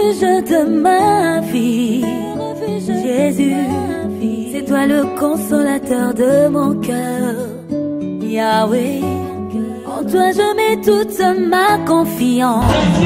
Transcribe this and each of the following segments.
refuge de ma vie. Jésus, c'est toi le consolateur de mon cœur. Yahweh, en toi je mets toute ma confiance.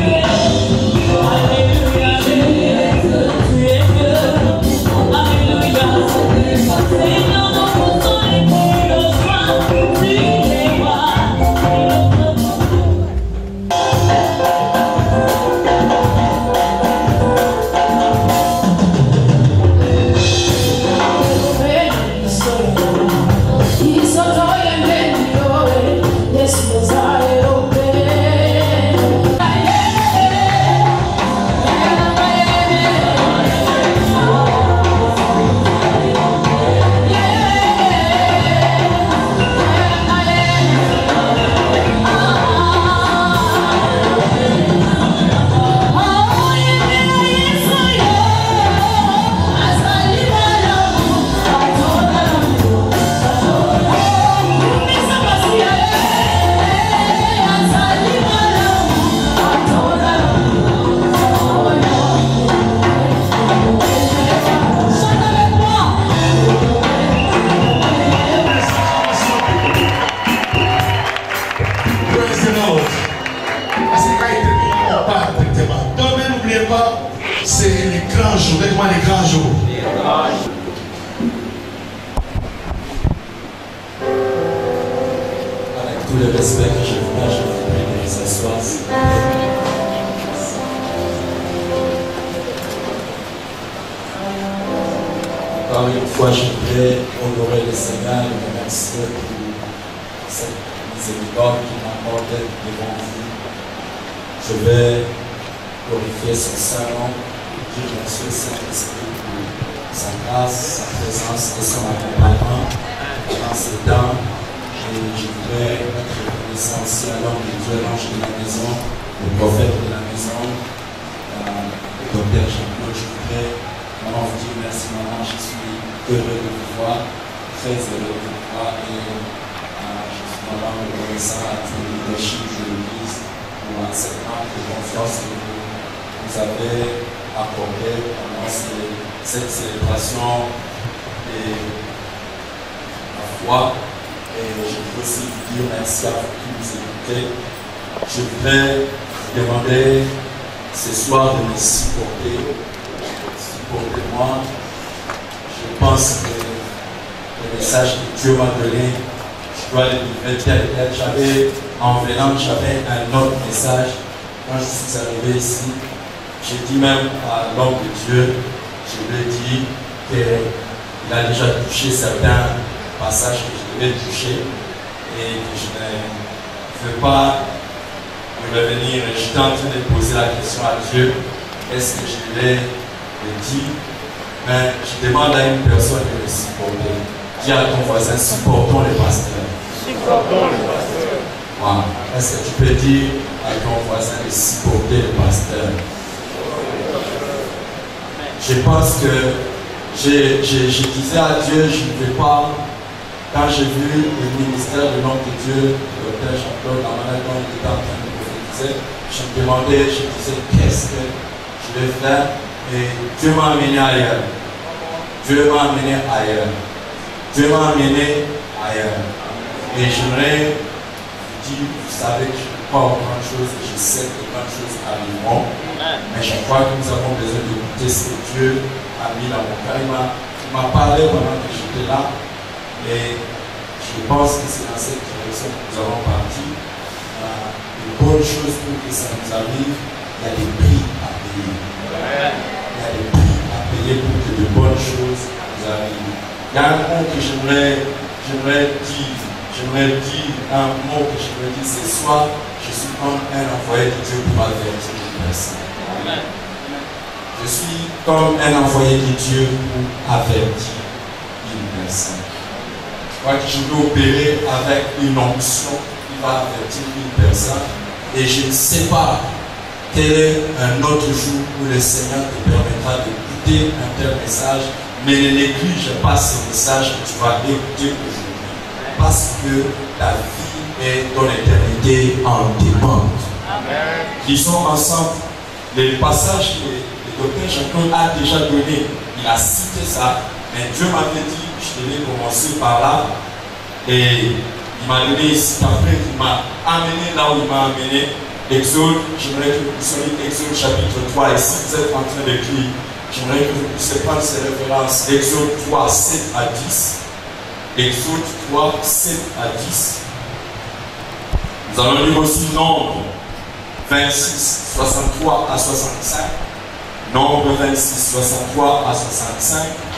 C'est les grands jours, dites-moi les grands jours. Avec tout le respect que je vous prie de vous asseoir. Encore une fois, je voudrais honorer le Seigneur et le remercier pour cette miséricorde qui m'accorde devant vous. Je vais glorifier son Saint-Nom. Je remercie le Saint-Esprit pour sa grâce, sa présence et son accompagnement dans ces temps. Et je voudrais être reconnaissant aussi à l'homme de Dieu, l'ange de la maison, le prophète de la maison, le docteur Jean-Claude. Je voudrais vraiment vous dire merci, maman. Je suis heureux de vous voir, très heureux de vous voir. Et je suis vraiment reconnaissant à tout le leadership de l'Église pour cette marque de confiance que vous avez accordé pendant cette célébration et la foi. Et je veux aussi vous dire merci à vous qui nous écoutez. Je voudrais vous demander ce soir de me supporter. Supportez-moi. Je pense que le message que Dieu m'a donné, je dois le livrer tel quel. En venant, j'avais un autre message. Quand je suis arrivé ici, j'ai dit même à l'homme de Dieu, je lui ai dit qu'il a déjà touché certains passages que je devais toucher et que je ne veux pas me revenir. J'étais en train de poser la question à Dieu, est-ce que je l'ai dit? Mais je demande à une personne de le supporter. Dis à ton voisin, supportons le pasteur. Supportons le pasteur. Wow. Est-ce que tu peux dire à ton voisin de supporter le pasteur? Je pense que je disais à Dieu, je ne vais pas, quand j'ai vu le ministère de l'homme de Dieu, le docteur Jean-Claude, la manière dont il était en train de prophétiser, je me demandais, je disais, qu'est-ce que je vais faire? Et Dieu m'a amené ailleurs. Dieu m'a amené ailleurs. Dieu m'a amené ailleurs. Et j'aimerais vous dire, vous savez que je ne crois pas aux grandes choses, je sais que les grandes choses arriveront. Mais je crois que nous avons besoin d'écouter ce que Dieu a mis dans mon cœur. Il m'a parlé pendant que j'étais là. Et je pense que c'est dans cette direction que nous allons partir. Une bonne chose pour que ça nous arrive, il y a des prix à payer. Il y a des prix à payer pour que de bonnes choses nous arrivent. Il y a un mot que j'aimerais dire, un mot que j'aimerais dire ce soir, je suis comme un envoyé de Dieu pour avertir une personne. Je suis comme un envoyé de Dieu pour avertir une personne. Je crois que je vais opérer avec une onction qui va avertir une personne. Et je ne sais pas quel est un autre jour où le Seigneur te permettra d'écouter un tel message, mais ne néglige pas ce message que tu vas écouter aujourd'hui. Parce que ta vie et ton éternité en dépendent. Lisons ensemble les passages que le docteur Jean-Claude a déjà donné, il a cité ça, mais Dieu m'avait dit, je devais commencer par là, et il m'a donné ici, après il m'a amené là où il m'a amené. Exode, j'aimerais que vous soyez Exode chapitre 3, et si vous êtes en train d'écrire, j'aimerais que vous puissiez prendre ces références. Exode 3, 7 à 10. Exode 3, 7 à 10. Nous allons lire aussi Nombre 26, 63 à 65. Nombre 26, 63 à 65.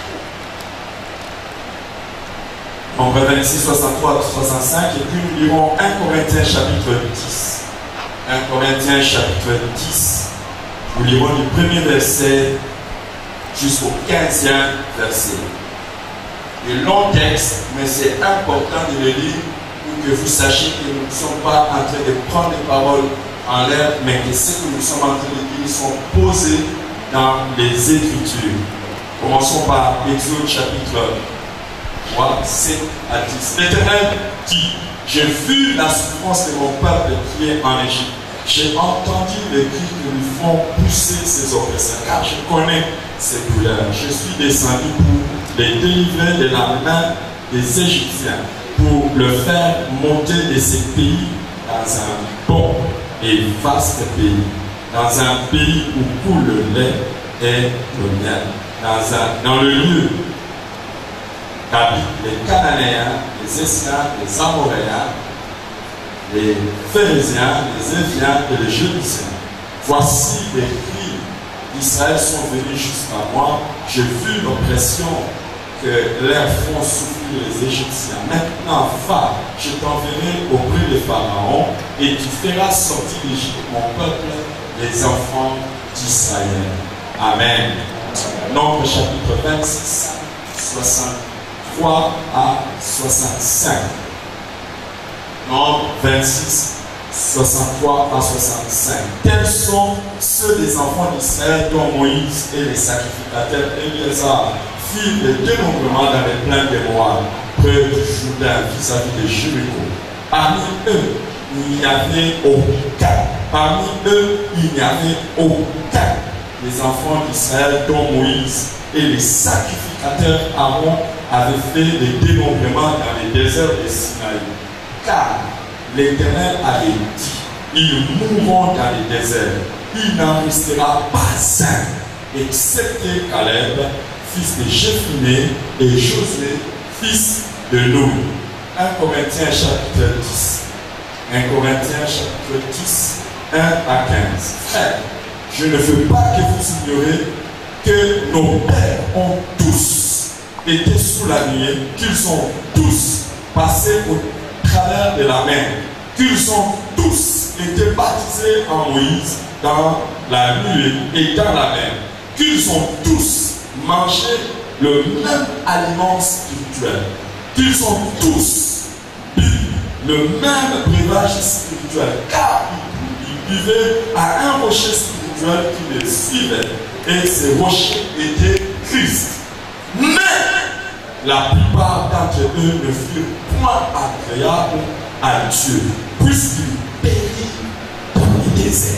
Nombre 26, 63 à 65. Et puis nous lirons 1 Corinthiens chapitre 10. 1 Corinthiens chapitre 10. Nous lirons du premier verset jusqu'au 15e verset. Le long texte, mais c'est important de le lire pour que vous sachiez que nous ne sommes pas en train de prendre les paroles en l'air, mais que ce que nous sommes en train de dire sont posés dans les Écritures. Commençons par Exode chapitre 3, 7 à 10. L'Éternel dit: j'ai vu la souffrance de mon peuple qui est en Égypte. J'ai entendu les cris que lui font pousser ses oppresseurs, car je connais ses douleurs. Je suis descendu pour les délivrer de la main des Égyptiens, pour le faire monter de ces pays dans un bon et vaste pays, dans un pays où coule le lait et le miel, dans le lieu qu'habitent les Cananéens, les Esclaves, les Amoréens, les Phérésiens, les Éviens et les Jébusiens. Voici les cris d'Israël sont venus jusqu'à moi. J'ai vu l'oppression que leurs font souffrir les Égyptiens. Maintenant, va, je t'enverrai auprès de Pharaon et tu feras sortir d'Égypte mon peuple, les enfants d'Israël. Amen. Nombre chapitre 26, 63 à 65. Nombre 26, 63 à 65. Tels sont ceux des enfants d'Israël dont Moïse et les sacrificateurs Éléazar firent le dénombrement dans les plaines de Moab, près du Jourdain, vis-à-vis de Jéricho. Parmi eux, il n'y avait aucun. Parmi eux, il n'y avait aucun des enfants d'Israël dont Moïse et les sacrificateurs Aaron avaient fait le dénombrement dans les déserts de Sinaï. Car l'Éternel avait dit: ils mourront dans les déserts, il n'en restera pas un, excepté Caleb, fils de Jéphuné, et Josué, fils de Nun. 1 Corinthiens chapitre 10. 1 Corinthiens chapitre 10, 1 à 15. Frères, je ne veux pas que vous ignoriez que nos pères ont tous été sous la nuée, qu'ils ont tous passé au travers de la mer, qu'ils ont tous été baptisés en Moïse dans la nuée et dans la mer, qu'ils ont tous mangé le même aliment spirituel, qu'ils ont tous bu le même breuvage spirituel, car ils buvaient à un rocher spirituel qui les suivait, et ces rochers étaient Christ. Mais la plupart d'entre eux ne furent point agréables à Dieu, puisqu'ils périrent dans le désert.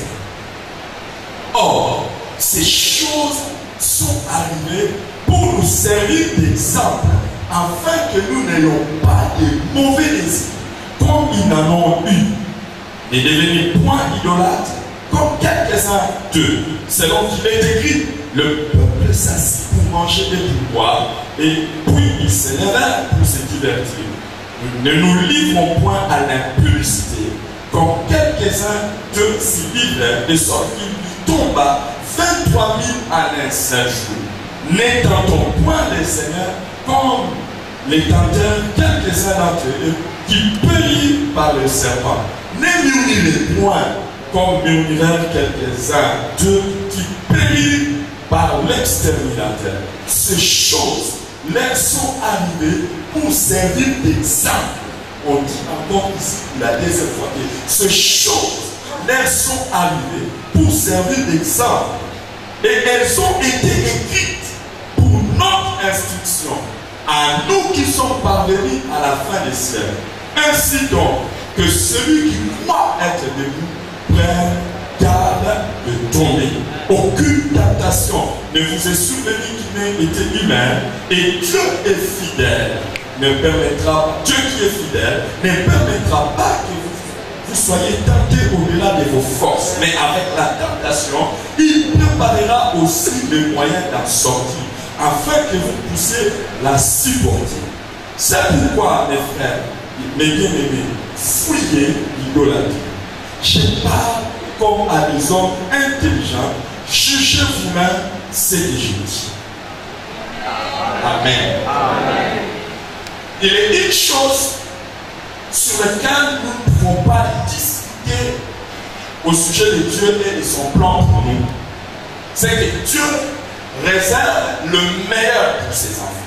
Or, ces choses sont arrivées pour nous servir d'exemple, afin que nous n'ayons pas de mauvais désirs, comme ils n'en ont eu. Ne devenez point idolâtres, comme quelques-uns d'eux, selon qu'il est écrit: le peuple s'assit pour manger et pour boire, et puis ils se lèvèrent pour se divertir. Nous ne nous livrons point à l'impudicité, comme quelques-uns d'eux s'y livrèrent, de sorte qu'il lui tomba 23 000 à un seul jour. N'étendons point les seigneurs comme les tenteurs quelques-uns d'entre eux qui périrent par le serpent. Ne murmurez point comme murmurèrent quelques-uns d'eux qui périrent par l'exterminateur. Ces choses leur sont arrivées pour servir d'exemple. On dit encore ici pour la deuxième fois que ces choses leur sont arrivées pour servir d'exemple. Et elles ont été écrites pour notre instruction, à nous qui sommes parvenus à la fin des siècles. Ainsi donc, que celui qui croit être debout prenne garde de tomber. aucune tentation ne vous est survenue qui n'ait été humaine, et Dieu est fidèle. Dieu qui est fidèle ne permettra pas que vous soyez tentés au-delà de vos forces. Mais avec la tentation, il préparera aussi les moyens d'en sortir, afin que vous puissiez la supporter. C'est pourquoi, mes frères, mes bien-aimés, fuyez l'idolâtrie. Je parle comme à des hommes intelligents. Jugez vous-même ce que je dis. Amen. Amen. Il est une chose sur laquelle nous ne pouvons pas discuter au sujet de Dieu et de son plan pour nous. C'est que Dieu réserve le meilleur pour ses enfants.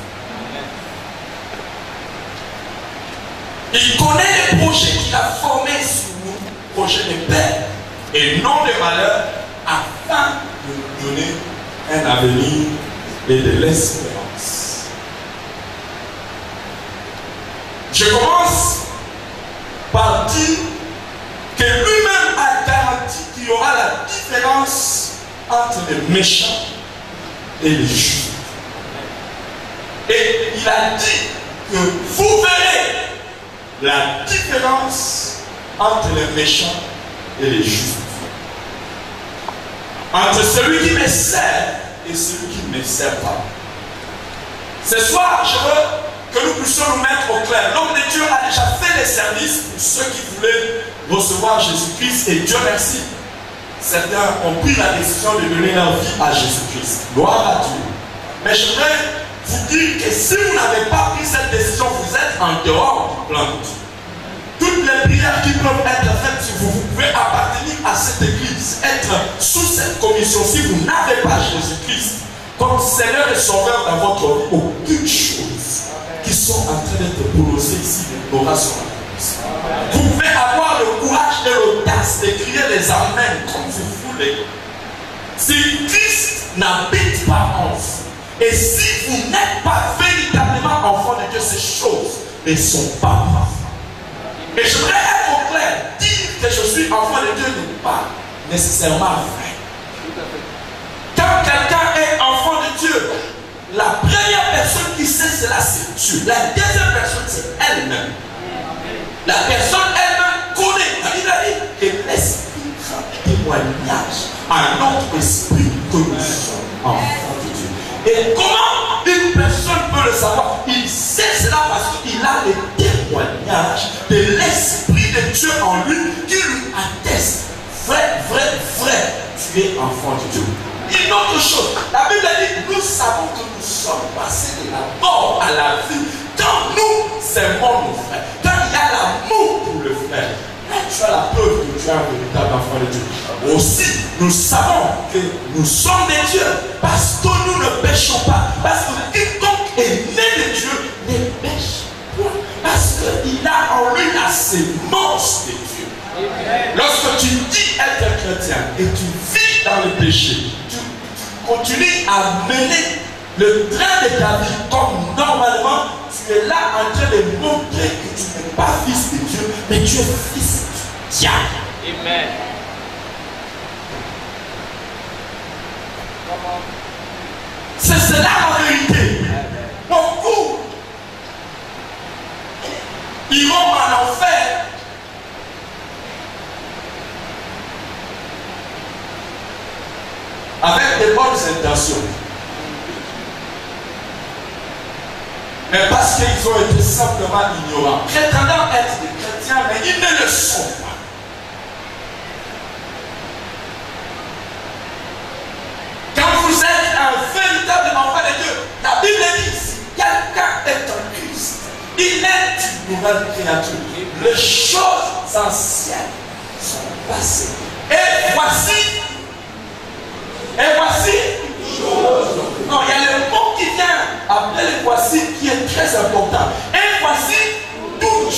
Il connaît les projets qu'il a formés sur nous, projets de paix et non de malheur, afin de nous donner un avenir et de l'espérance. Je commence par dire que lui-même a garanti qu'il y aura la différence entre les méchants et les justes. Et il a dit que vous verrez la différence entre les méchants et les justes. Entre celui qui me sert et celui qui ne me sert pas. Ce soir, je veux que nous puissions nous mettre au clair. L'homme de Dieu a déjà fait les services pour ceux qui voulaient recevoir Jésus-Christ, et Dieu merci. Certains ont pris la décision de donner leur vie à Jésus-Christ. Gloire à Dieu. Mais je voudrais vous dire que si vous n'avez pas pris cette décision, vous êtes en dehors du plan de Dieu. Toutes les prières qui peuvent être faites sur vous, vous pouvez appartenir à cette église, être sous cette commission. Si vous n'avez pas Jésus-Christ comme Seigneur et Sauveur dans votre vie, aucune chose qui sont en train d'être prononcées ici n'aura son réponse. Vous pouvez avoir le courage et l'audace de crier les amens comme vous voulez. Si Christ n'habite pas en vous, et si vous n'êtes pas véritablement enfant de Dieu, ces choses ne sont pas vraies. Et je voudrais être au clair, dire que je suis enfant de Dieu n'est pas nécessairement vrai. Quand quelqu'un est enfant de Dieu, la première personne qui sait cela, c'est Dieu. La deuxième personne, c'est elle-même. La personne elle-même connaît. La Bible dit que l'esprit rend témoignage à notre esprit que nous sommes enfants de Dieu. Et comment une personne peut le savoir? Il sait cela parce qu'il a le témoignage de l'esprit de Dieu en lui qui lui atteste. Vrai, tu es enfant de Dieu. Une autre chose, la Bible dit, nous savons que nous sommes passés de la mort à la vie. Quand nous aimons nos frères, quand il y a l'amour pour le frère, là tu as la preuve que tu es un véritable enfant de Dieu. Aussi, nous savons que nous sommes des dieux parce que nous ne péchons pas. Parce que quiconque est né de Dieu ne pêche pas. Parce qu'il a en lui la sémence de Dieu. Lorsque tu dis être chrétien et tu vis dans le péché, tu continues à mener le train de ta vie comme normalement, tu es là en train de montrer que tu n'es pas fils de Dieu, mais tu es fils du diable. Amen. C'est cela la vérité. Beaucoup iront en enfer avec de bonnes intentions. Mais parce qu'ils ont été simplement ignorants, prétendant être des chrétiens, mais ils ne le sont pas. Quand vous êtes un véritable enfant de Dieu, la Bible dit, si quelqu'un est en Christ, il est une nouvelle créature. Les choses anciennes sont passées. Et voici, non, il y a le mot qui vient après le voici qui est très important. Et voici, toutes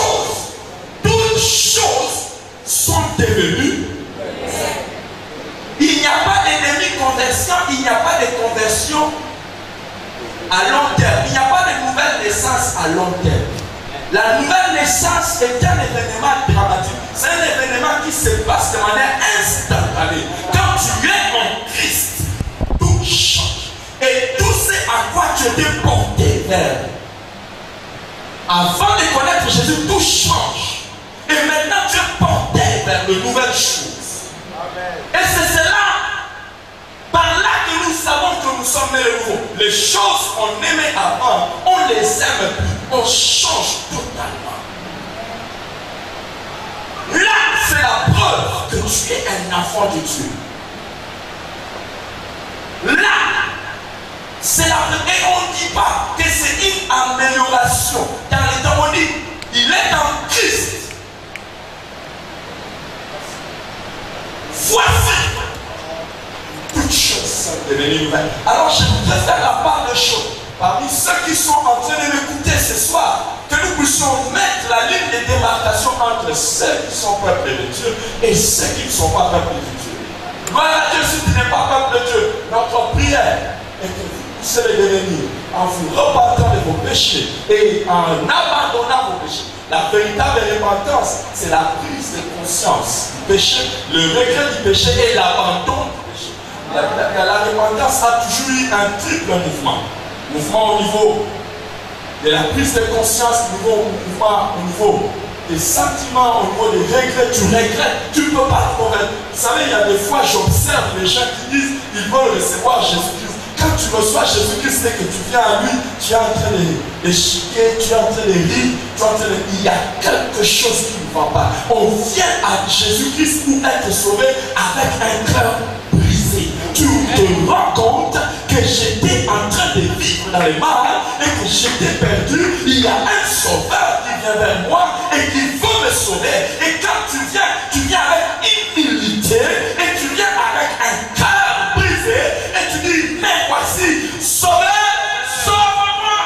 choses sont devenues. Il n'y a pas d'ennemi conversion, il n'y a pas de conversion à long terme. Il n'y a pas de nouvelle naissance à long terme. La nouvelle naissance est un événement dramatique. C'est un événement qui se passe de manière instantanée. Quand tu es en Christ, tu étais porté vers. Avant de connaître Jésus, tout change. Et maintenant, tu es porté vers de nouvelles choses. Amen. Et c'est cela, par là que nous savons que nous sommes nés de nouveau. Les choses qu'on aimait avant, on les aime plus. On change totalement. Là, c'est la preuve que tu es un enfant de Dieu. Là, c'est la preuve. Et on ne dit pas que c'est une amélioration. Car les temps, on dit, il est en Christ. Voici, toutes choses sont devenues nouvelles. Alors je voudrais faire la part de choses parmi ceux qui sont en train de m'écouter ce soir, que nous puissions mettre la ligne de démarcation entre ceux qui sont peuple de Dieu et ceux qui ne sont pas peuple de Dieu. Gloire à Dieu si tu n'es pas peuple de Dieu. Notre prière est que vous puissiez le devenir en vous repentant de vos péchés et en abandonnant vos péchés. La véritable repentance, c'est la prise de conscience du péché, le regret du péché et l'abandon du péché. La repentance a toujours eu un triple mouvement. Mouvement au niveau de la prise de conscience, mouvement au niveau des sentiments, au niveau des regrets. Tu regrettes, tu ne peux pas te convaincre. Vous savez, il y a des fois, j'observe les gens qui disent qu'ils veulent recevoir Jésus-Christ. Quand tu reçois Jésus-Christ et que tu viens à lui, tu es en train de chiquer, tu es en train de rire, il y a quelque chose qui ne va pas. On vient à Jésus-Christ pour être sauvé avec un cœur brisé. Tu te rends compte que j'étais en train de vivre dans le mal et que j'étais perdu. Il y a un sauveur qui vient vers moi et qui veut me sauver. Et quand tu viens avec humilité et tu viens avec un cœur brisé et tu dis, mais voici, sauveur, sauve-moi.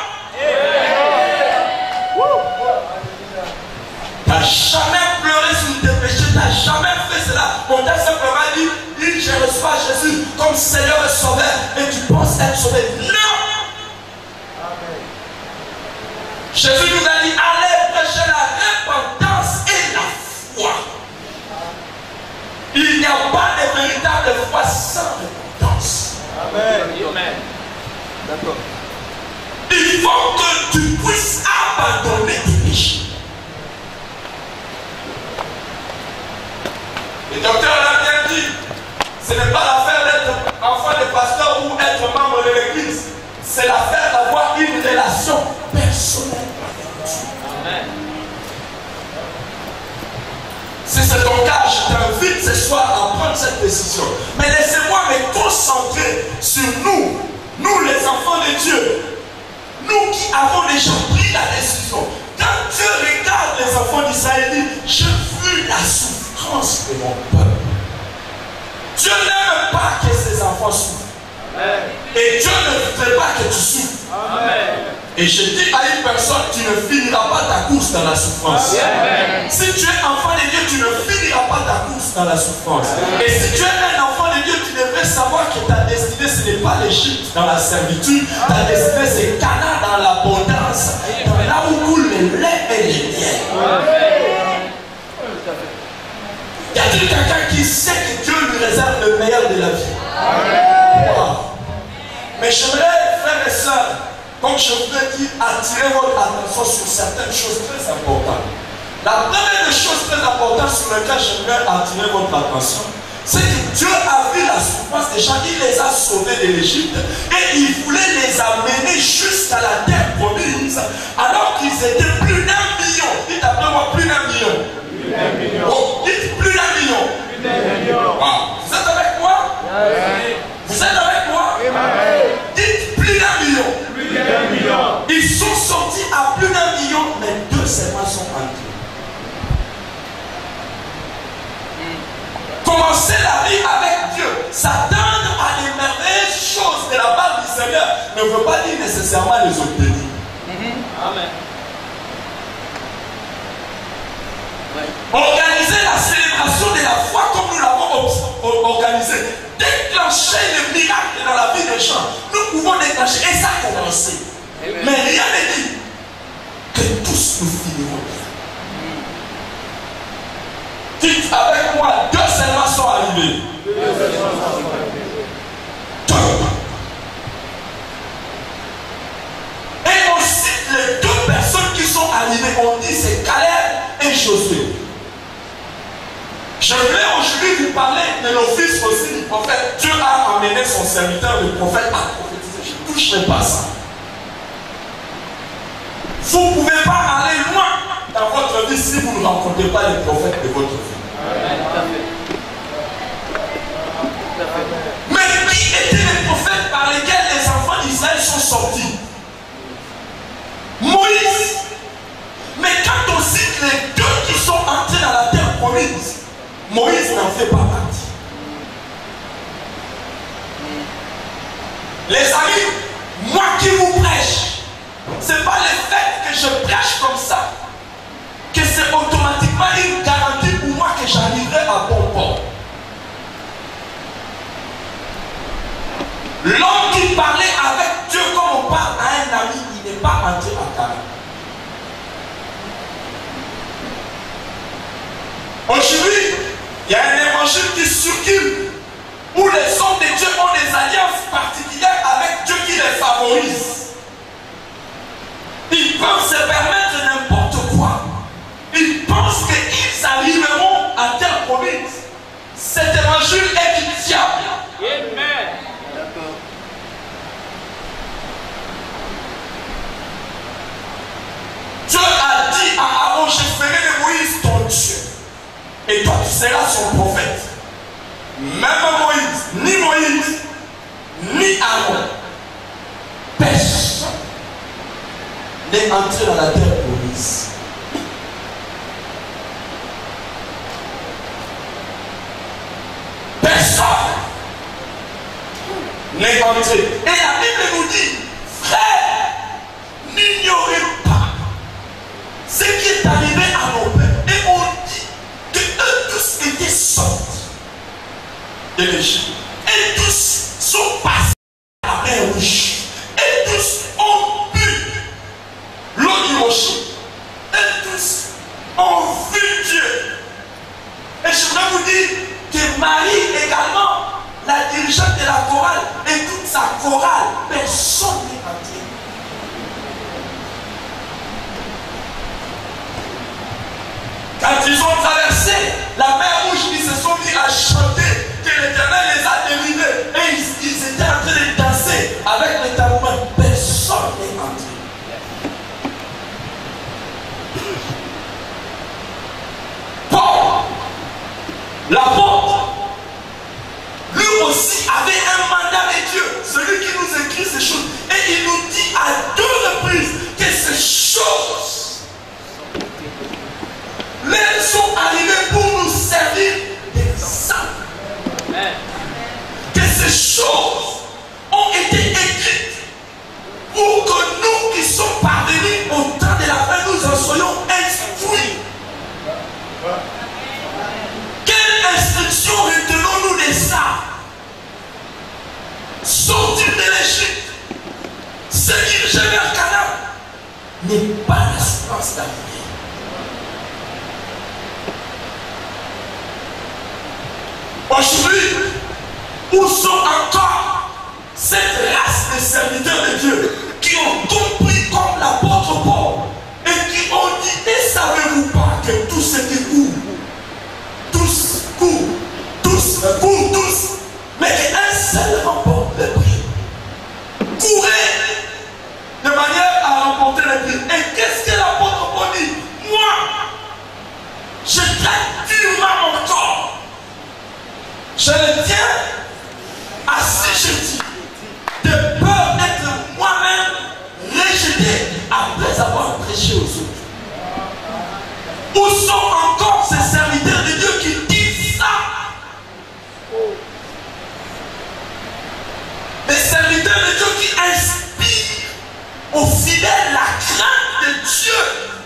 Tu n'as jamais pleuré sur tes péchés, tu n'as jamais fait cela. On t'a simplement dit, je reçois Jésus comme Seigneur et Sauveur et tu penses être sauvé. Non! Amen. Jésus nous a dit, allez prêcher la repentance et la foi. Il n'y a pas de véritable foi sans repentance. Amen. Amen. D'accord. Il faut que tu puisses abandonner tes péchés. Le docteur l'a bien dit, ce n'est pas l'affaire d'être enfant de pasteur ou être membre de l'église. C'est l'affaire d'avoir une relation personnelle avec Dieu. Amen. Si c'est ton cas, je t'invite ce soir à prendre cette décision. Mais laissez-moi me concentrer sur nous, nous les enfants de Dieu. Nous qui avons déjà pris la décision. Quand Dieu regarde les enfants d'Israël, il dit, j'ai vu la souffrance de mon peuple. Dieu n'aime pas que ses enfants souffrent. Amen. Et Dieu ne voudrait pas que tu souffres. Amen. Et je dis à une personne, tu ne finiras pas ta course dans la souffrance. Amen. Si tu es enfant de Dieu, tu ne finiras pas ta course dans la souffrance. Amen. Et si tu es un enfant de Dieu, tu devrais savoir que ta destinée, ce n'est pas l'Égypte dans la servitude. Ta destinée, c'est Canaan dans l'abondance. Là où coule le lait et les miel. Y a-t-il quelqu'un qui sait que Dieu lui réserve le meilleur de la vie? Wow. Mais j'aimerais, frères et sœurs, comme je vous ai dit, attirer votre attention sur certaines choses très importantes. La première des choses très importantes sur lesquelles j'aimerais attirer votre attention, c'est que Dieu a vu la souffrance des gens, il les a sauvés de l'Égypte et il voulait les amener jusqu'à la terre promise alors qu'ils étaient plus d'1 million. Dites après moi, plus d'1 million. Oh, dites plus d'1 million. Wow. Vous êtes avec moi? Vous êtes avec moi? Dites plus d'1 million. Ils sont sortis à plus d'1 million, mais 2 seulement sont entrés. Commencer la vie avec Dieu, s'attendre à des merveilleuses choses de la part du Seigneur ne veut pas dire nécessairement les obtenir. Amen. Organiser la célébration de la foi comme nous l'avons organisé, déclencher le miracle dans la vie des gens, nous pouvons déclencher et ça a commencé. Amen. Mais rien ne dit que tous nous finirons bien. Dites avec moi, 2 seulement sont arrivés. 2. arrivés. On dit c'est Caleb et Josué. Je voulais aujourd'hui vous parler de l'office aussi du prophète. Dieu a amené son serviteur, le prophète, à prophétiser. Je ne toucherai pas ça. Vous ne pouvez pas aller loin dans votre vie si vous ne rencontrez pas les prophètes de votre vie. Mais qui étaient les prophètes par lesquels les enfants d'Israël sont sortis? Moïse. Mais quand on cite les deux qui sont entrés dans la terre promise, Moïse n'en fait pas partie. Les amis, moi qui vous prêche, ce n'est pas le fait que je prêche comme ça que c'est automatiquement une garantie pour moi que j'arriverai à bon port. L'homme qui parlait avec Dieu comme on parle à un ami, il n'est pas entré à Canaan. Aujourd'hui, il y a un évangile qui circule où les hommes de Dieu ont des alliances particulières avec Dieu qui les favorise. Ils peuvent se permettre n'importe quoi. Ils pensent qu'ils arriveront à terre promise. Cet évangile est du diable. Amen. Dieu a dit à Aaron, je ferai de Moïse ton Dieu. Et toi tu seras son prophète. Même Moïse, ni Aaron, personne n'est entré dans la terre promise. Personne n'est entré. Et la Bible nous dit, frère, n'ignorez pas ce qui est arrivé à nos pères. Et on dit que eux tous étaient sortis de l'Égypte. Et tous sont passés à la mer Rouge. Et tous ont bu l'eau du rocher. Et tous ont vu Dieu. Et je voudrais vous dire que Marie également, la dirigeante de la chorale, et toute sa chorale, personne n'est entré. Quand ils ont traversé la mer Rouge, ils se sont mis à chanter que l'Éternel les a délivrés. Et ils étaient en train de danser avec les tambours. Personne n'est entré. Paul, l'apôtre, lui aussi avait un mandat de Dieu, celui qui nous écrit ces choses. Et il nous dit à 2 reprises que ces choses, elles sont arrivées pour nous servir d'exemple. Que ces choses ont été écrites pour que nous qui sommes parvenus au temps de la fin, nous en soyons instruits. Quelle instruction retenons-nous de ça? Sortir de l'Égypte, se diriger vers Canaan, n'est pas l'assurance d'arriver. Aujourd'hui, où sont encore cette race de serviteurs de Dieu qui ont compris comme l'apôtre Paul et qui ont dit, et savez-vous pas que tout ce qui court, tous courent, tous courent, tous, mais qu'un seul remporte le prix. Courez de manière à remporter le prix. Et qu'est-ce que l'apôtre Paul dit? Moi, je traite durement mon corps. Je le tiens assis, je dis, de peur d'être moi-même rejeté après avoir prêché aux autres. Où sont encore ces serviteurs de Dieu qui disent ça? Des serviteurs de Dieu qui inspirent aux fidèles la crainte de Dieu.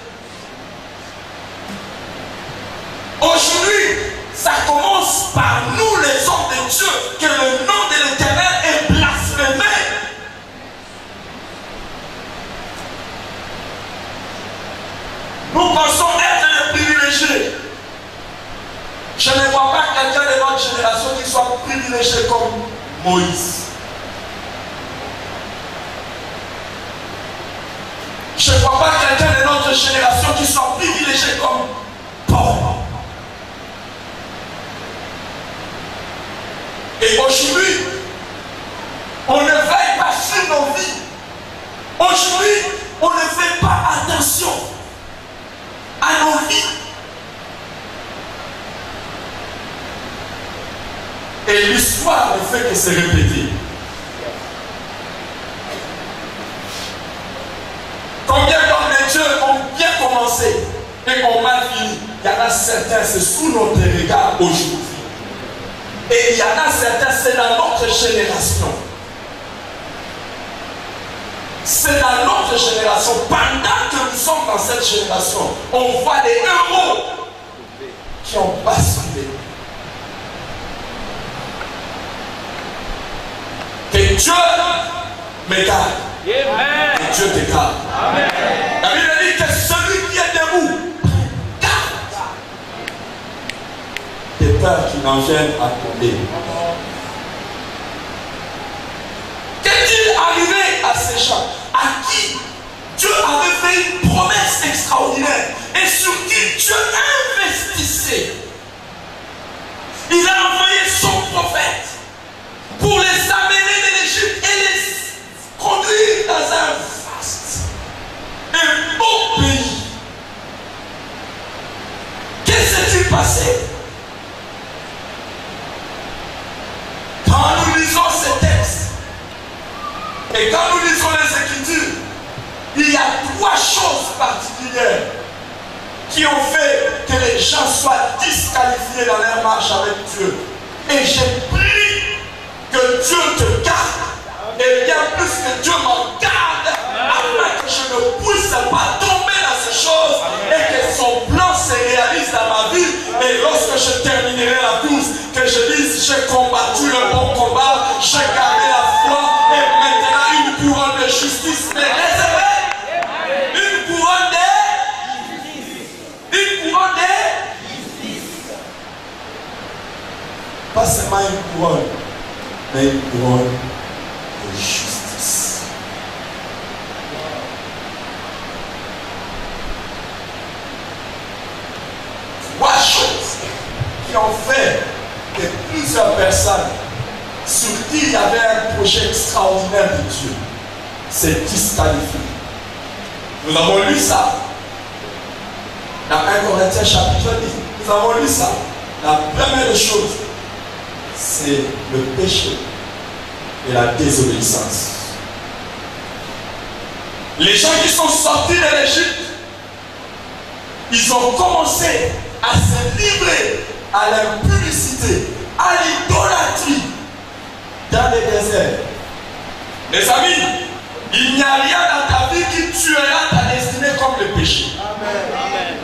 Aujourd'hui, ça commence par nous les hommes de Dieu, que le nom de l'Éternel est blasphémé. Nous pensons être les privilégiés. Je ne vois pas quelqu'un de notre génération qui soit privilégié comme Moïse. Je ne vois pas quelqu'un de notre autre génération qui sont privilégiés comme pauvres. Et aujourd'hui, on ne veille pas sur nos vies. Aujourd'hui, on ne fait pas attention à nos vies. Et l'histoire ne fait que se répéter. Combien d'hommes de Dieu ont bien commencé et ont mal fini? Il y en a certains, c'est sous notre regard aujourd'hui. Et il y en a certains, c'est dans notre génération. C'est dans notre génération. Pendant que nous sommes dans cette génération, on voit des héros qui ont basculé. Que Dieu me garde. Que Dieu te garde. Amen. La Bible dit que celui qui est debout, garde des peurs qui n'en viennent à tomber. Qu'est-il arrivé à ces gens à qui Dieu avait fait une promesse extraordinaire et sur qui Dieu investissait? Il a envoyé son prophète pour les amener de l'Égypte et les conduire dans un vaste et beau pays. Qu'est-ce qui s'est passé? Quand nous lisons ces textes et quand nous lisons les Écritures, il y a trois choses particulières qui ont fait que les gens soient disqualifiés dans leur marche avec Dieu. Et j'ai pris que Dieu te garde, et bien plus que Dieu m'en garde, afin que je ne puisse pas tomber dans ces choses et que son plan se réalise dans ma vie. Et lorsque je terminerai la course, que je dise: j'ai combattu le bon combat, j'ai gardé la foi, et maintenant une couronne de justice m'est réservée. Une couronne de justice. Pas seulement une couronne, mais une couronne de justice. Trois choses qui ont fait que plusieurs personnes sur qui il y avait un projet extraordinaire de Dieu s'est disqualifié. Nous avons lu ça dans 1 Corinthiens chapitre 10. Nous avons lu ça. La première chose, c'est le péché et la désobéissance. Les gens qui sont sortis de l'Égypte, ils ont commencé à se livrer à l'impudicité, à l'idolâtrie dans les déserts. Les amis, il n'y a rien dans ta vie qui tuera ta destinée comme le péché. Amen. Amen.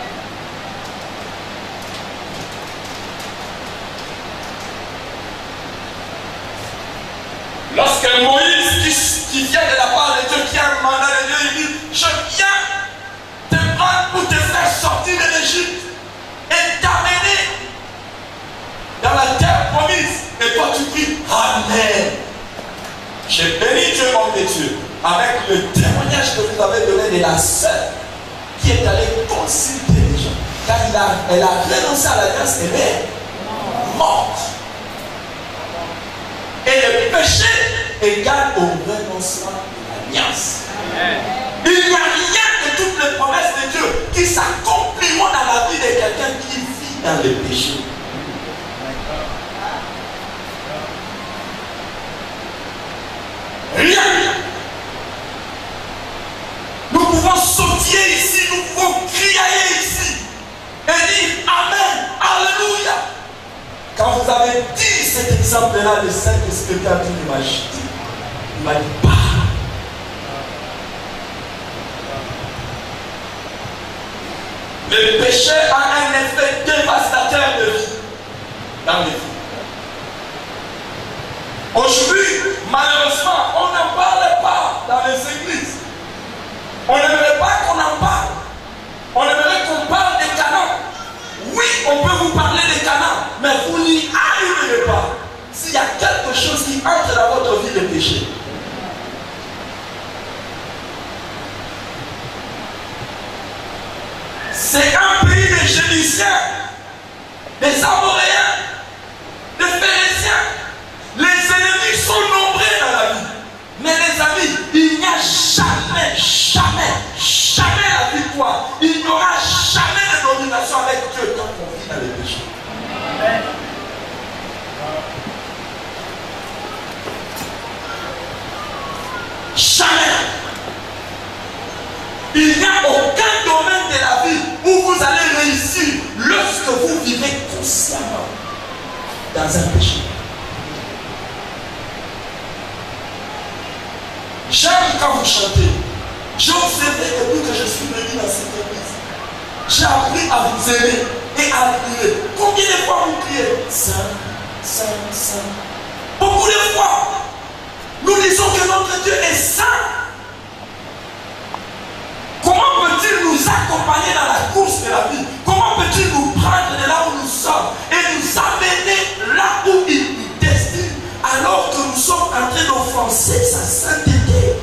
Lorsque Moïse, qui vient de la part de Dieu, qui a un mandat de Dieu, il dit: je viens te prendre pour te faire sortir de l'Égypte et t'amener dans la terre promise. Et toi tu dis: Amen. J'ai béni Dieu, homme de Dieu, avec le témoignage que vous avez donné de la sœur qui est allée consulter les gens. Car elle a renoncé à l'alliance, elle est morte. Et le péché égale au renoncement de l'alliance. Il n'y a rien de toutes les promesses de Dieu qui s'accompliront dans la vie de quelqu'un qui vit dans le péché. Rien. Nous pouvons sautiller ici, nous pouvons crier ici et dire Amen, Alléluia. Quand vous avez dit cet exemple-là, le Saint-Esprit a dit, il m'a dit pas. Le péché a un effet dévastateur de vie dans les vies. Aujourd'hui, malheureusement, on n'en parle pas dans les églises. On n'aimerait pas qu'on en parle. On aimerait qu'on parle des Canaan. Oui, on peut vous parler des Canaan, mais vous n'y arriverez pas s'il y a quelque chose qui entre dans votre vie de péché. des Amoréens, des Phéréziens. Les ennemis sont nombreux dans la vie. Mais les amis, il n'y a jamais la victoire. Il n'y aura jamais de domination avec Dieu quand on vit dans les péchés. Amen. Jamais. Il n'y a aucun domaine de la vie où vous allez réussir lorsque vous vivez consciemment dans un péché. J'aime quand vous chantez. J'ai observé depuis que je suis venu dans cette église. J'ai appris à vous aimer et à prier. Combien de fois vous priez? Saint, Saint, Saint. Beaucoup de fois. Nous disons que notre Dieu est saint. Comment peut-il nous accompagner dans la course de la vie? Comment peut-il nous prendre de là où nous sommes et nous amener là où il nous destine alors que nous sommes en train d'offenser sa sainteté?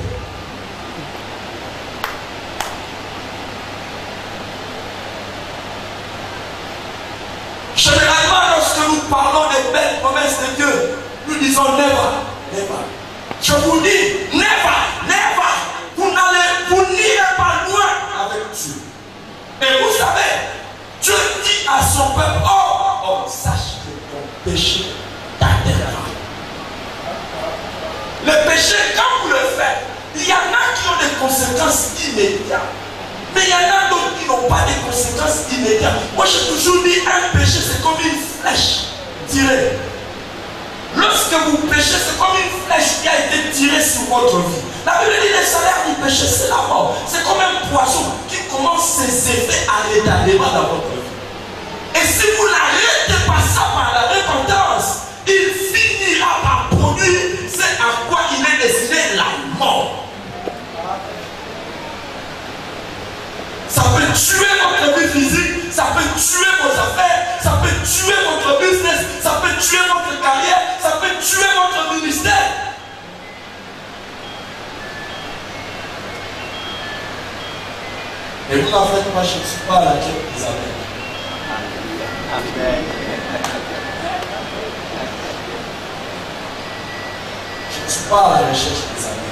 Généralement, lorsque nous parlons des belles promesses de Dieu, nous disons never, never. Je vous dis, never, never. Vous n'irez pas loin avec Dieu. Et vous savez, Dieu dit à son peuple, oh, sache que ton péché t'atteindra. Le péché, quand vous le faites, il y en a qui ont des conséquences immédiates. Mais il y en a d'autres qui n'ont pas de conséquences immédiates. Moi, j'ai toujours dit, un péché, c'est comme une flèche tirée. Lorsque vous péchez, c'est comme une flèche qui a été tirée sur votre vie. La Bible dit, le salaire du péché, c'est la mort. C'est comme un poisson qui commence ses effets à retardement dans votre vie. Et si vous n'arrêtez pas ça par la repentance, il finira par produire ce à quoi il est destiné, la mort. Ça peut tuer votre vie physique, ça peut tuer vos affaires, ça peut tuer votre business, ça peut tuer votre carrière, ça peut tuer votre ministère. Et vous, en fait, moi, je ne suis pas à la quête d'Isabelle. Amen. Je ne suis pas à la recherche d'Isabelle.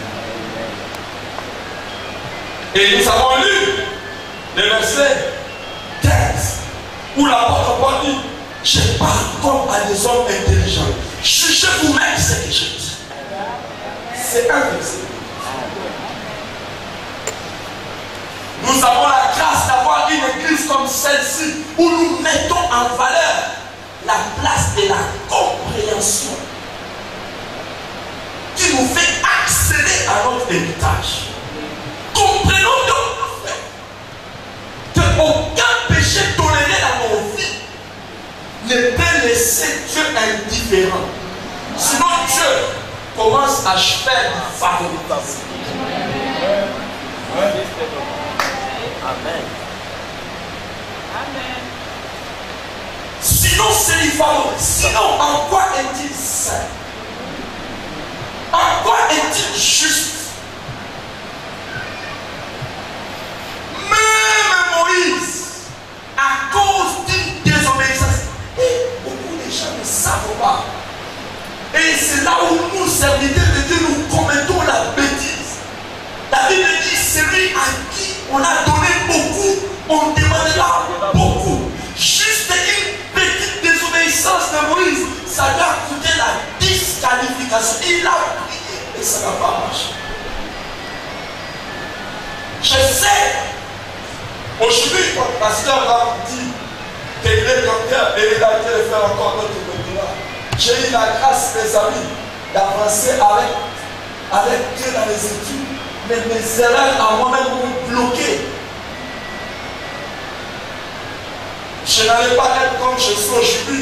Et nous avons lu le verset 15 où l'apôtre Paul dit, je parle comme à des hommes intelligents. Jugez vous-même ce que je dis. C'est un verset. Nous avons la grâce d'avoir une église comme celle-ci où nous mettons en valeur la place de la compréhension qui nous fait accéder à notre héritage. Comprenons donc qu'aucun péché toléré dans nos vies ne peut laisser Dieu indifférent. Sinon Dieu commence à faire du favoritisme. Amen. Amen. Sinon c'est du favoritisme. Sinon en quoi est-il saint? En quoi est-il juste? Même Moïse, à cause d'une désobéissance, et beaucoup de gens ne savent pas. Et c'est là où nous, serviteurs de Dieu, nous commettons la bêtise. La Bible dit, celui à qui on a donné beaucoup, on demandera beaucoup. Juste une petite désobéissance de Moïse, ça lui a coûté la disqualification. Il a prié et ça n'a pas marché. Je sais. Aujourd'hui, votre pasteur va vous dire que il est docteur et il a été faire encore notre doctorat. J'ai eu la grâce, mes amis, d'avancer avec Dieu dans les études, mais mes erreurs à moi-même m'ont bloqué. Je n'allais pas être comme je suis aujourd'hui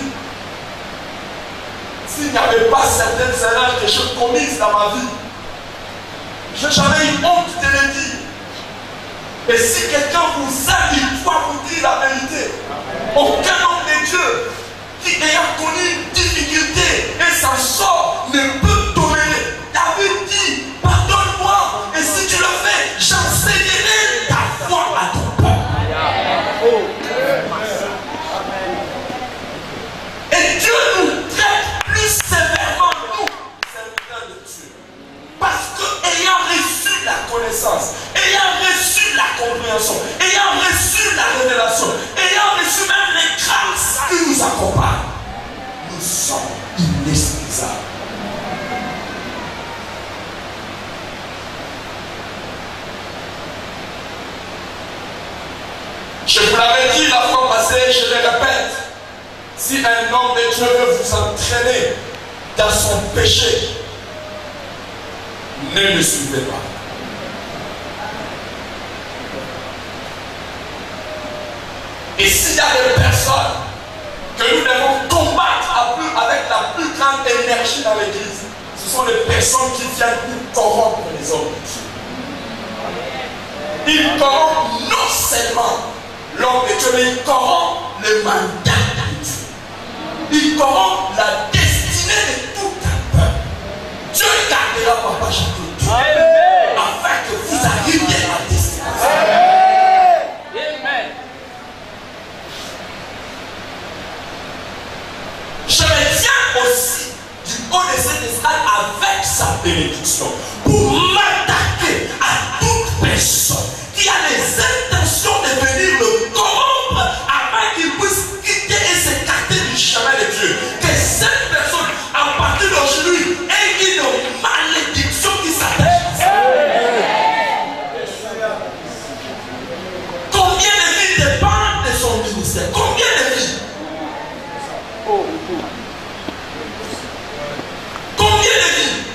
s'il n'y avait pas certaines erreurs que j'ai commises dans ma vie. Je n'ai jamais eu honte de le dire. Et si quelqu'un vous aime, il doit vous dire la vérité. Aucun homme de Dieu qui ayant connu une difficulté et s'en sort ne peut tolérer. David dit, pardonne-moi, et si tu le fais, j'enseignerai ta foi à ton peuple. homme de Dieu veut vous entraîner dans son péché, ne le suivez pas. Et s'il y a des personnes que nous devons combattre avec la plus grande énergie dans l'église, ce sont les personnes qui viennent pour corrompre les hommes de Dieu. Ils corrompent non seulement l'homme de Dieu, mais ils corrompent le mandat de Dieu. Ils corrompent la destinée de tout un peuple. Dieu gardera papa chaque jour afin que vous arriviez à la destination. Amen. Je me tiens aussi du haut de cette estrade avec sa bénédiction pour m'attaquer à toute personne qui a les intentions de venir le corrompre afin qu'il puisse quitter et s'écarter du chemin de Dieu. Que cette personne, à partir d'aujourd'hui, ait une malédiction qui s'attache à ça. Combien de vies dépendent de son ministère? Combien de vies? Combien de vies?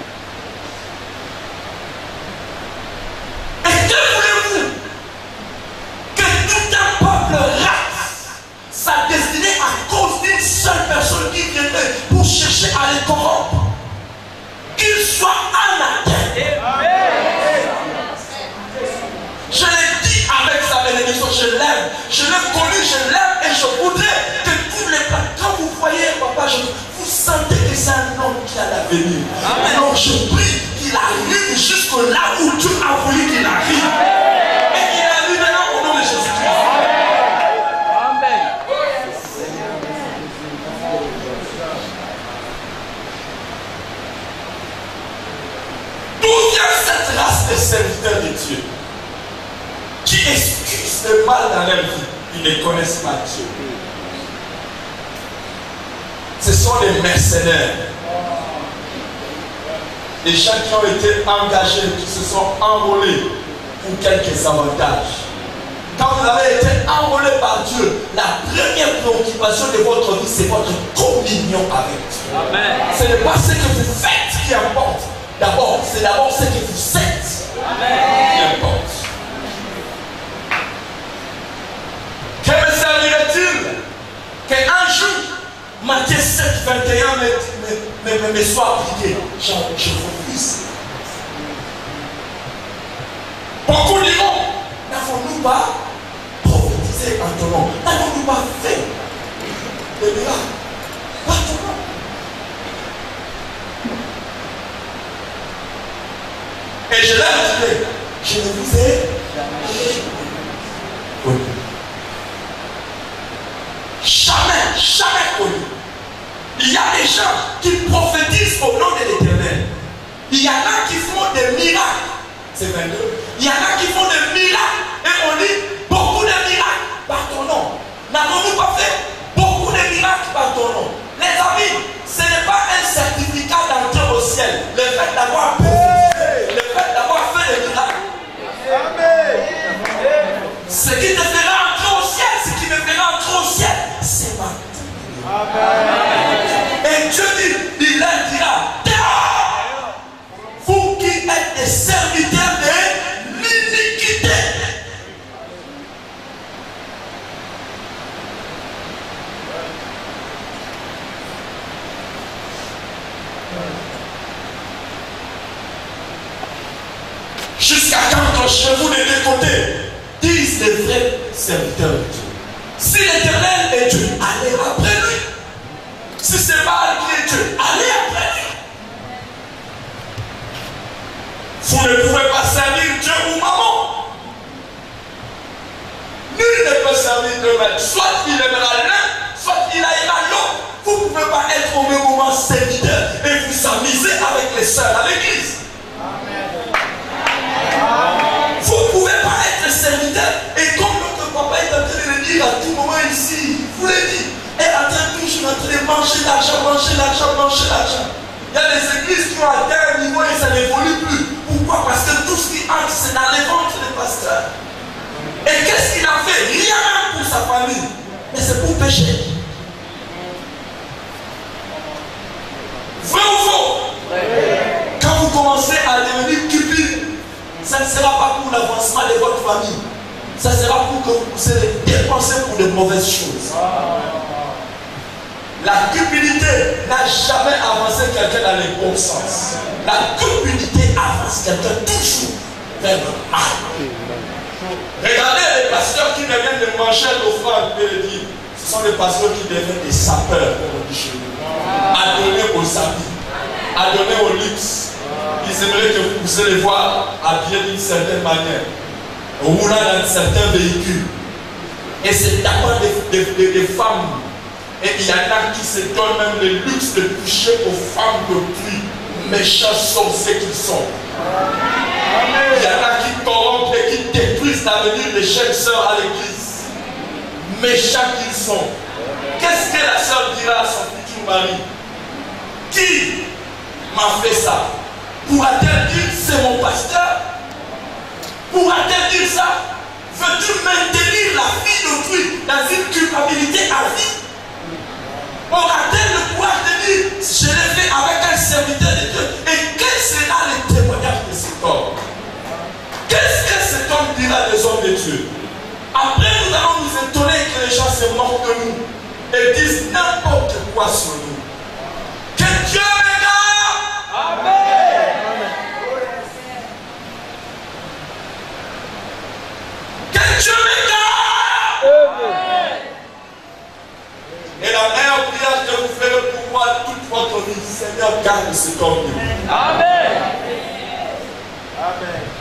Et que voulez-vous? Que tout un peuple rate sa destinée à cause d'une seule personne qui viendrait pour chercher à les corrompre? Qu'il soit anathème. Je l'ai dit avec sa bénédiction, je l'aime, je l'ai connu, je l'aime et je voudrais que tous les patrons, quand vous voyez papa, vous sentez que c'est un homme qui a l'avenir. Alors je prie qu'il arrive jusque là où Dieu a voulu qu'il arrive. Et qu'il arrive maintenant au nom de Jésus-Christ. Amen. D'où vient cette race de serviteurs de Dieu qui excusent le mal dans leur vie? Ils ne connaissent pas Dieu. Ce sont des mercenaires. Des gens qui ont été engagés, qui se sont enrôlés pour quelques avantages. Quand vous avez été enrôlé par Dieu, la première préoccupation de votre vie, c'est votre communion avec Dieu. Amen. Ce n'est pas ce que vous faites qui importe. D'abord, c'est d'abord ce que vous êtes qui importe. Que me servirait-il qu'un jour, Matthieu 7, 21 me soit appliqué? Je refuse. Beaucoup diront, n'avons-nous pas prophétisé en ton nom? N'avons-nous pas fait des miracles par ton nom? Et je leur dirai, je ne vous ai jamais connu. Jamais connu. Il y a des gens qui prophétisent au nom de l'Éternel. Il y en a qui font des miracles. C'est 22. Il y en a qui font des miracles. Et on dit beaucoup de miracles par ton nom. N'avons-nous pas fait beaucoup de miracles par ton nom? Les amis, ce n'est pas un certificat d'entrée au ciel. Le fait d'avoir prophétisé, le fait d'avoir fait des miracles. Amen. Ce qui te fera entrer au ciel, ce qui me fera entrer au ciel, c'est ma. Amen. Et Dieu dit, il leur dira, vous qui êtes des serviteurs de l'iniquité. Jusqu'à quand chez vous des deux côtés, disent les vrais serviteurs de Dieu. Si l'Éternel est Dieu, allez après lui. Si c'est Baal qui est Dieu, allez après lui. Vous ne pouvez pas servir Dieu ou maman. Nul ne peut servir Dieu même. Soit il aimera l'un, soit il haïra l'autre. Vous ne pouvez pas être au même moment serviteur et vous amuser avec les sœurs à l'église. Vous ne pouvez pas être serviteur et comme notre papa est en train de le dire à tout moment ici, vous le dites, est en train toujours en train de manger l'argent, manger l'argent, manger l'argent. Il y a des églises qui ont atteint un niveau et ça n'évolue plus. Pourquoi? Parce que tout ce qui entre, c'est dans les ventres des pasteurs. Et qu'est-ce qu'il a fait? Rien pour sa famille. Mais c'est pour pécher. commencez à devenir cupide, ça ne sera pas pour l'avancement de votre famille. Ça sera pour que vous allez dépenser pour de mauvaises choses. La cupidité n'a jamais avancé quelqu'un dans le bon sens. La cupidité avance quelqu'un toujours vers le mal. Regardez les pasteurs qui deviennent des manchettes d'offrande, et le dire. Ce sont les pasteurs qui deviennent des sapeurs, comme on dit chez nous. À donner aux amis, à donner au luxe. Ils aimeraient que vous puissiez les voir habillés d'une certaine manière, roulant dans certains véhicules. Et c'est d'abord des femmes. Et il y en a qui se donnent même le luxe de toucher aux femmes de prix, méchants sorciers qu'ils sont. Il y en a qui corrompent et qui détruisent l'avenir des jeunes sœurs à l'église. Méchants qu'ils sont. Qu'est-ce que la sœur dira à son futur mari? Qui m'a fait ça? Pourra-t-elle dire c'est mon pasteur? Pourra-t-elle dire ça? Veux-tu maintenir la vie d'autrui dans une culpabilité à vie? Aura-t-elle le pouvoir de dire je l'ai fait avec un serviteur de Dieu? Et quel sera le témoignage de cet homme? Qu'est-ce que cet homme dira des hommes de Dieu? Après, nous allons nous étonner que les gens se moquent de nous et disent n'importe quoi sur nous. Que Dieu les garde. Amen. Que Dieu les garde. Amen. Et la meilleure prière que vous ferez pour moi toute votre vie, Seigneur, garde cet homme. Amen. Amen.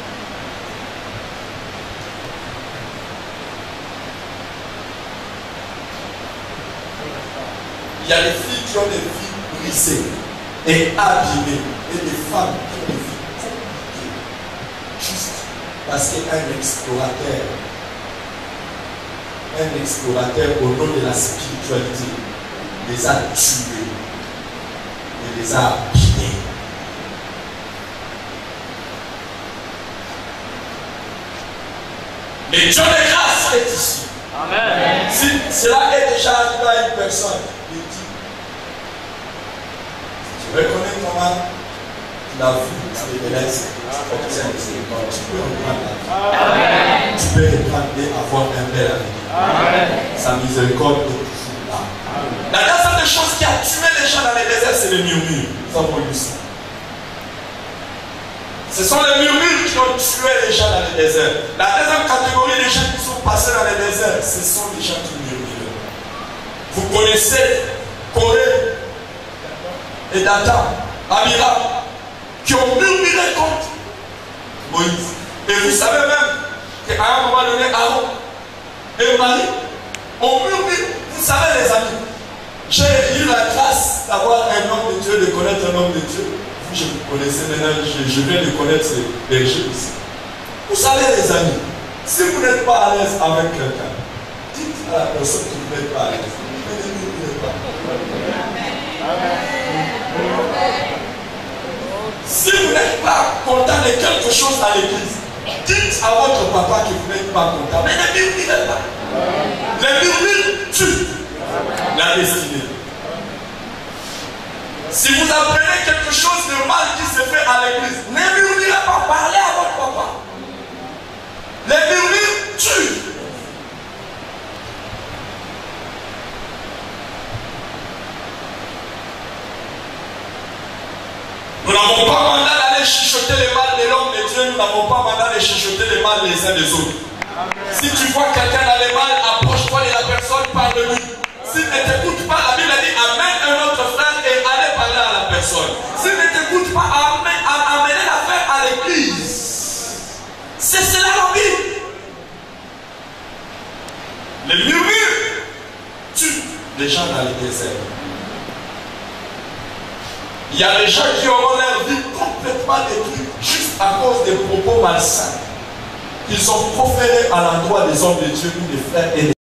Il y a des filles qui ont des vies brisées et abîmées, et des femmes qui ont des vies compliquées, juste parce qu'un explorateur au nom de la spiritualité les a tués et les a abîmés. Mais Dieu de grâce est ici. Amen. Si cela est déjà arrivé à une personne, il dit, si tu reconnais comment tu l'as vu, tu es bellesse, tu peux reprendre la vie. Tu peux reprendre et avoir un bel avenir. Sa miséricorde est toujours là. La deuxième des choses qui a tué les gens dans les déserts, c'est les murmures. Nous avons lu ça. Ce sont les murmures qui ont tué les gens dans les déserts. La deuxième catégorie des gens qui sont passés dans les déserts, ce sont les gens qui murmurent. Vous connaissez Corée et Dathan, Amira, qui ont murmuré contre Moïse. Et vous savez même qu'à un moment donné, Aaron et Marie ont murmuré. Vous savez les amis, j'ai eu la grâce d'avoir un homme de Dieu, de connaître un homme de Dieu. Je vous connaissez maintenant, je viens de connaître ces bergers ici. Vous savez les amis, si vous n'êtes pas à l'aise avec quelqu'un, dites à la personne que vous n'êtes pas à l'aise. Ne murmurez pas. Si vous n'êtes pas content de quelque chose à l'église, dites à votre papa que vous n'êtes pas content. Mais ne murmurez pas. Les murmures tuent la destinée. Si vous apprenez quelque chose de mal qui se fait à l'église, ne murmurez pas, parlez à votre papa. Les murmures tuent. Nous n'avons pas mandat d'aller chuchoter les mal de l'homme de Dieu, nous n'avons pas mandat de chuchoter les mal les uns des autres. Si tu vois quelqu'un dans les mal, approche-toi de la personne, parle de lui. S'il ne t'écoute pas, la Bible a dit amène un autre frère et allez parler à la personne. S'il ne t'écoute pas, amenez l'affaire à l'église. C'est cela la Bible. Les murmures tuent les gens dans les déserts. Il y a des gens qui auront leur vie complètement détruite juste à cause des propos malsains qu'ils ont proférés à l'endroit des hommes de Dieu ou des frères et des